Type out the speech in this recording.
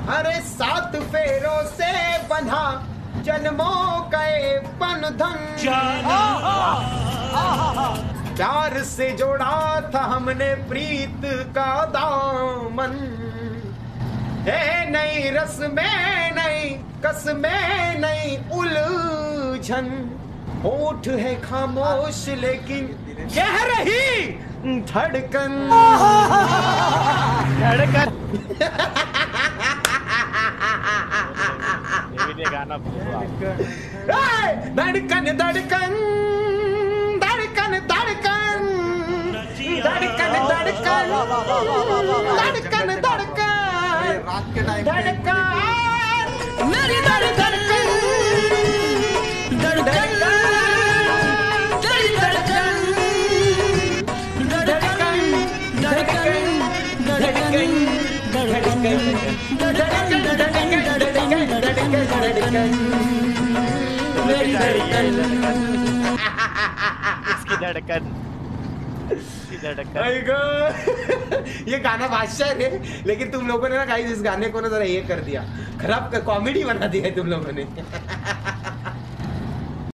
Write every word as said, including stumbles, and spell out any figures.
अरे सात फेरों से बंधा जन्मों का बंधन, प्यार से जोड़ा था हमने प्रीत का दामन, है नई रस्में नई कसमें नई उलझन, होठ है खामोश लेकिन कह रही धड़कन धड़कन गाना धड़कन धड़कन धड़कन धड़कन धड़कन धड़कन धड़कन धड़कन रात के टाइम धड़कन मेरी धड़कन धड़कन तेरी धड़कन धड़कन धड़कन धड़कन धड़कन धड़कन मेरी धड़कन इसकी धड़कन ये गाना बादशाह है, लेकिन तुम लोगों ने ना गाइस इस गाने को ना जरा ये कर दिया, खराब कॉमेडी बना दिया है तुम लोगों ने।